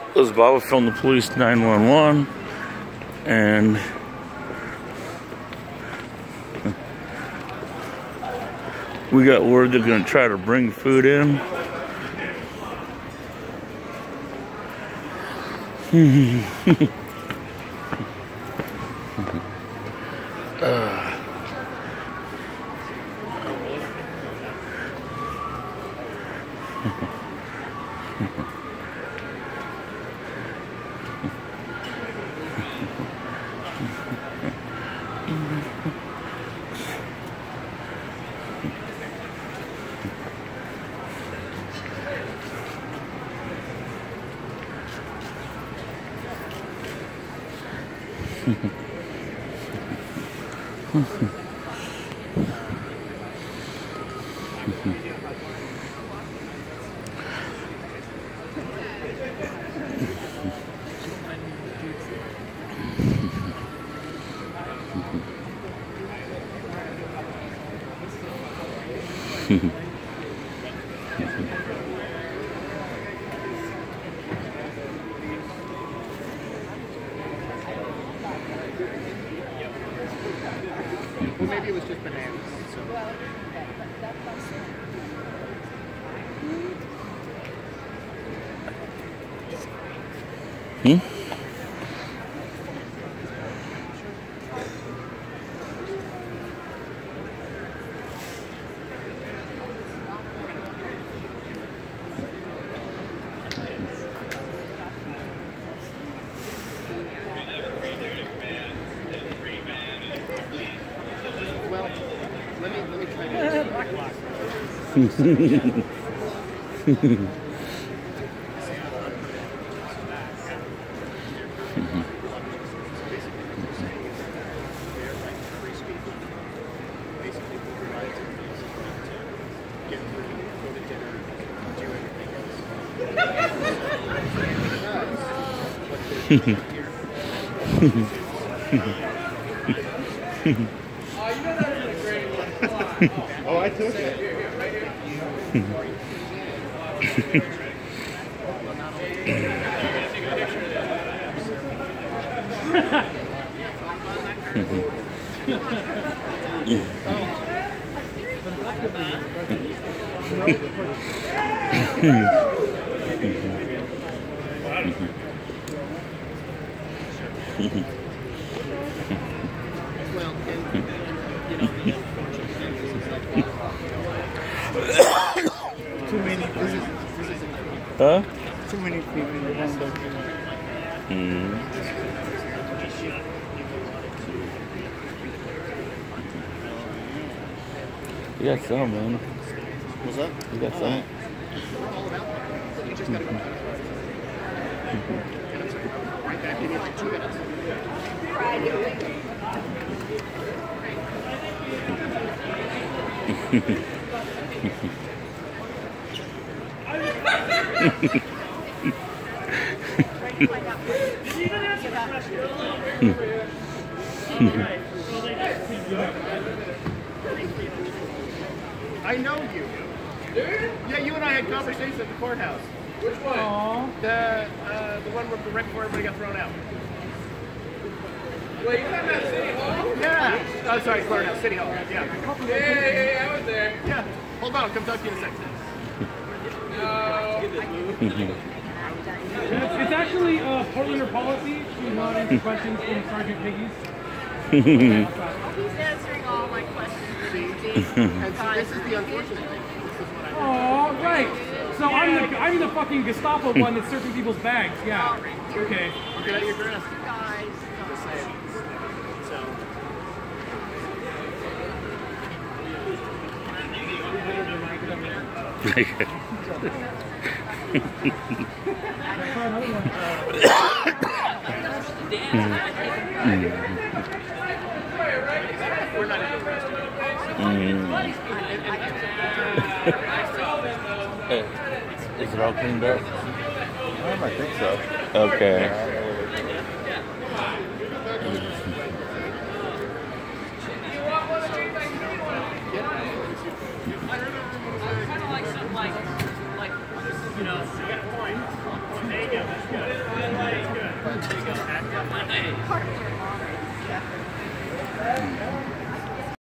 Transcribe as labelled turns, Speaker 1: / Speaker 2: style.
Speaker 1: This is Baba from the police 911, and we got word they're gonna try to bring food in.
Speaker 2: Well, maybe it was just bananas. So. Well, let me try Oh, I took it. Too many.
Speaker 1: Huh?
Speaker 2: Too many people in one document.
Speaker 1: You got some, man.
Speaker 2: What's that?
Speaker 1: You got some.
Speaker 2: You just gotta go. Right back. Give me like 2 minutes. I know you. Yeah, you and I had conversations at the courthouse. Which one? Aww. The one where right before everybody got thrown out.
Speaker 3: Wait, you're talking about City Hall?
Speaker 2: Yeah. Oh, sorry, courthouse, City Hall. Yeah.
Speaker 3: Yeah, I was there.
Speaker 2: Yeah. Hold on, I'll come talk to you in a second.
Speaker 3: No.
Speaker 4: It's actually Portlander policy to not answer questions from Sergeant Piggies.
Speaker 5: He's answering all my questions.
Speaker 2: And so this is the unfortunate thing. This is what I
Speaker 4: Oh, right. So I'm the fucking Gestapo one that's searching people's bags. Yeah. Okay.
Speaker 2: We're good at your dress.
Speaker 5: Guys,
Speaker 2: Just saying. So. We're not interested.
Speaker 1: Is it all cleaned up?
Speaker 6: I think so.
Speaker 1: Okay.
Speaker 5: kind of like some, like, you know, there you go, that's good. Carter, mom, definitely.